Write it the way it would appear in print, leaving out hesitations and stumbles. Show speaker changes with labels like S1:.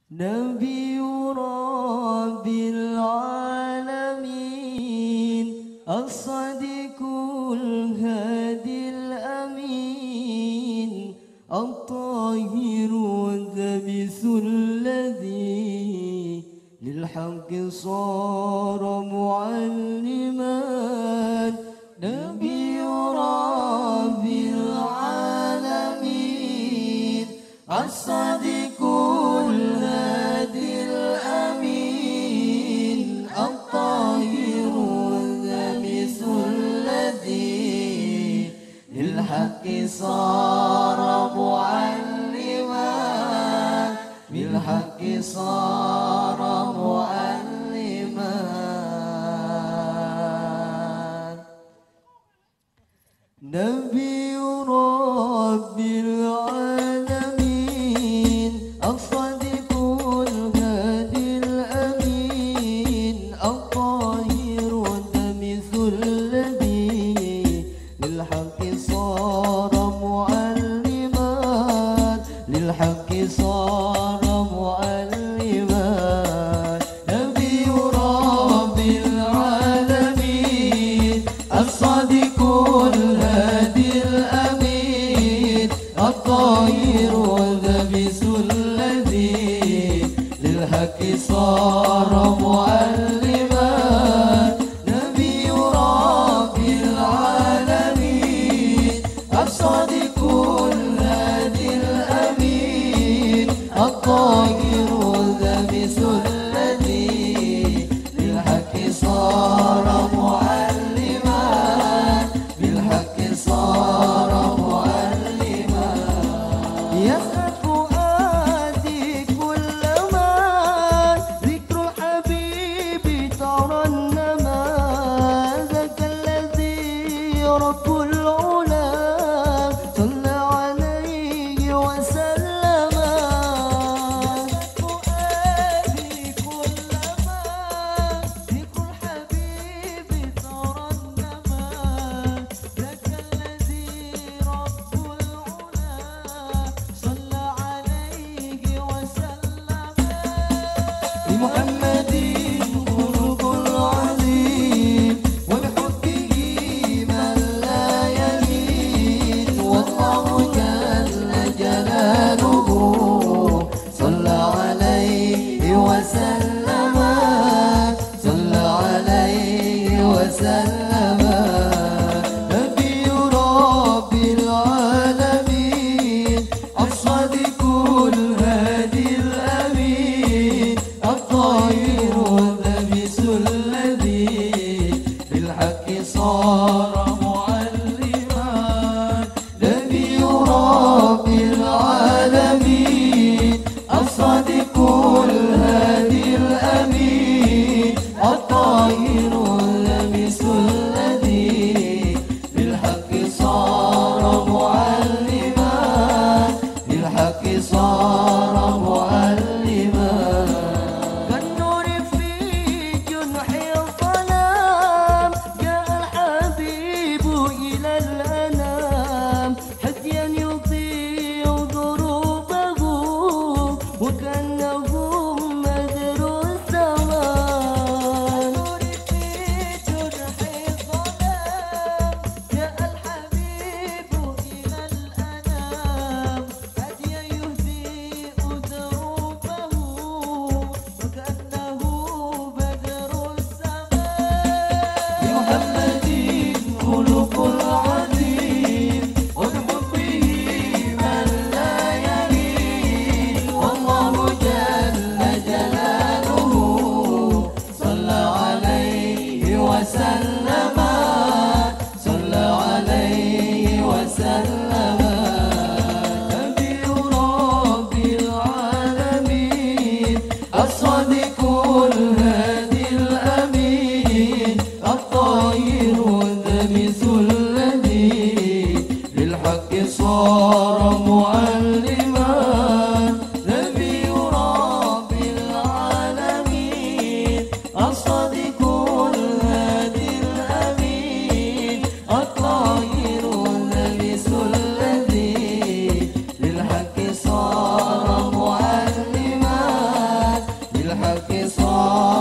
S1: نبي رب العالمين الصادق الهادي الأمين الطاهر الذبيث الذي للحق صار معلما نبي رب العالمين الصادق الهادي الأمين الطاهر الذبيث الذي للحق صار معلما بالحق صار معلما نبي رب العالمين الصادق الهادي الأمين الطاهر الذبيث الذي للحق صار معلما للحق صار معلما نبي رب العالمين الصادق الهادي الأمين الطاهر الذبيث الذي للحق صار معلما نبي رب العالمين الصادق الهادي الأمين الطاهر الذبيث الذي للحق صار معلما بالحق صار معلما يسعد فؤادي كلما ذكر الحبيب ترنما ذاك الذي رب العلا صلى عليه وسلم فؤادي كلما ذكر الحبيب ترنما ذاك الذي رب العلا صلى عليه وسلم لمحمد خلق العظيم وبحبه من لا يلين والله جل جلاله صلى عليه وسلم صلى عليه وسلم نبي رب العالمين الصادق الهادي الأمين الطاهر الذبيث الذي بالحق صار معلما نبي رب العالمين الصادق الهادي الأمين الطاهر الذبيث الذي بالحق صار معلما بالحق صار معلما كالنور في جنح الظلام جاء الحبيب إلى الأنام هديا يضيء ضروبه وكأنه مدر الزمان كالنور في جنح الظلام جاء الحبيب إلى الأنام هديا يضيء ضروبه وكأنه بدر السماء لمحمد خلق العظيم وبحبه من لا يلين والله الحق صار